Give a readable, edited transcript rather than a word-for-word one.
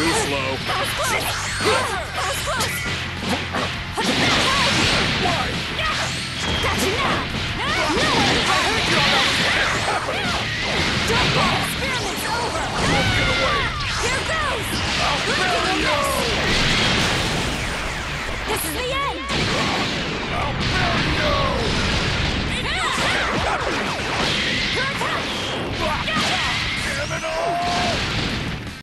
too slow. That was close! That was close! Why? Got you now! I heard you almost. Don't go! Experiment's over! Get away! Here goes! I'll bury you! This is the end! I'll bury you! Here it comes! Damn it all!